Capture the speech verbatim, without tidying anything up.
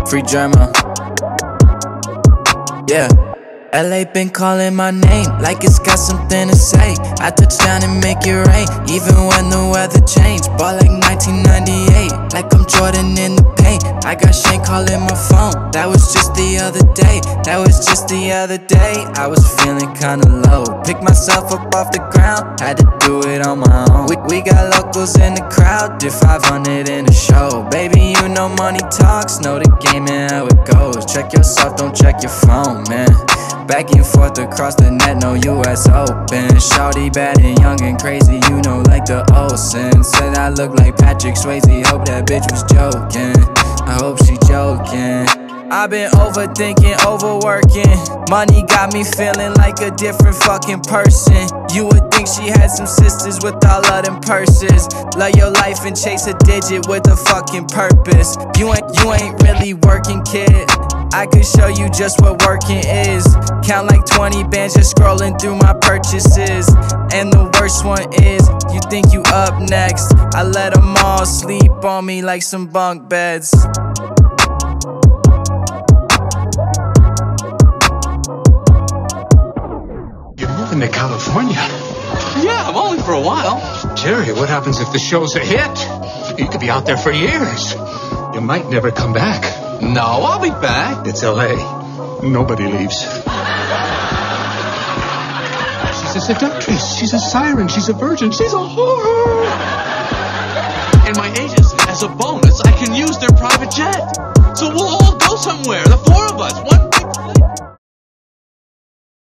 Free German. Yeah. L A been calling my name like it's got something to say. I touch down and make it rain, even when the weather changed. Ball like nineteen ninety-eight, like I'm Jordan in the paint. I got Shane calling my phone, that was just the other day. That was just the other day. I was feeling kinda low, picked myself up off the ground, had to do it on my own. We, we got locals in the crowd, did five hundred in the show. Baby, you know money talks, know the game and how it goes. Check yourself, don't check your phone, man. Back and forth across the net, no U S Open. Shawty bad and young and crazy, you know, like the Olsen. Said I look like Patrick Swayze, hope that bitch was joking. I hope she joking. I've been overthinking, overworking. Money got me feeling like a different fucking person. You would think she had some sisters with all of them purses. Love your life and chase a digit with a fucking purpose. You ain't, you ain't really working, kid. I could show you just what working is. Count like twenty bands just scrolling through my purchases. And the worst one is, you think you up next. I let them all sleep on me like some bunk beds. You're moving to California? Yeah, I'm only for a while. Jerry, what happens if the show's a hit? You could be out there for years. You might never come back. No, I'll be back. It's L A. Nobody leaves. She's a seductress. She's a siren. She's a virgin. She's a whore. And my agents, as a bonus, I can use their private jet. So we'll all go somewhere, the four of us, one